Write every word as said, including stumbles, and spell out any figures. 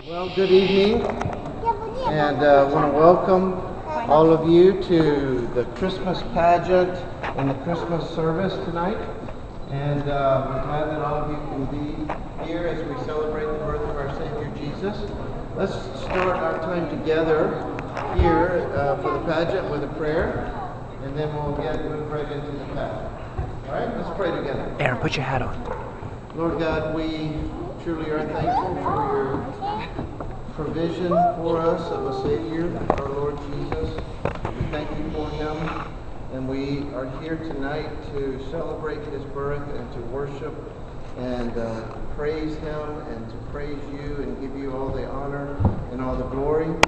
Well, good evening, and I uh, want to welcome all of you to the Christmas pageant and the Christmas service tonight. And uh, we're glad that all of you can be here as we celebrate the birth of our Savior Jesus. Let's start our time together here uh, for the pageant with a prayer, and then we'll get move right into the pageant. All right, let's pray together. Aaron, put your hat on. Lord God, we truly are thankful for your provision for us of a Savior, our Lord Jesus. We thank you for him, and we are here tonight to celebrate his birth and to worship and uh, praise him and to praise you and give you all the honor and all the glory.